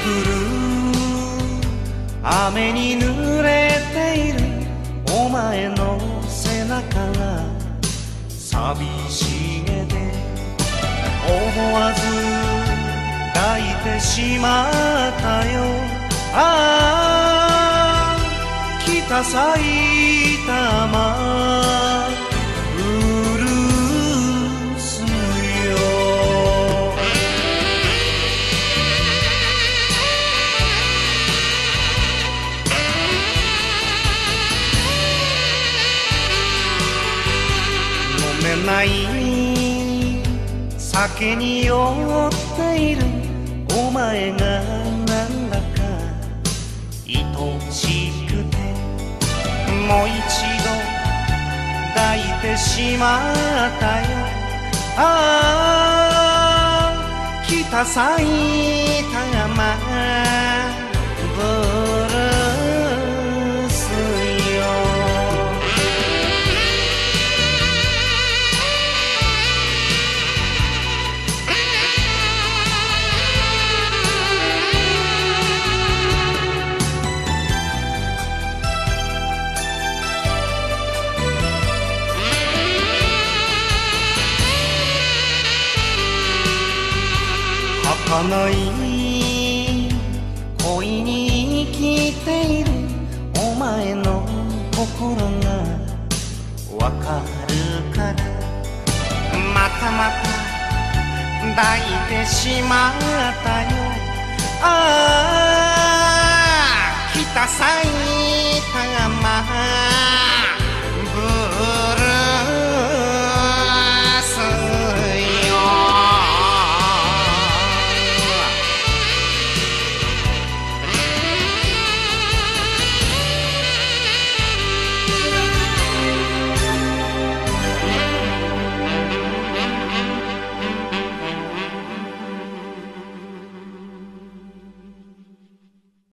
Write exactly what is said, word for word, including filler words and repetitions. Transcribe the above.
る雨に濡れているお前の背中が寂しげで思わず抱いてしまったよ。ああ北埼玉ブルースよ。飲めない酒に酔っているお前がなんだか愛しくてもう一度抱いてしまったよ。ああ北埼玉ブルースよ。儚い恋に生きているお前の心がわかるからまたまた抱いてしまったよ。ああ北埼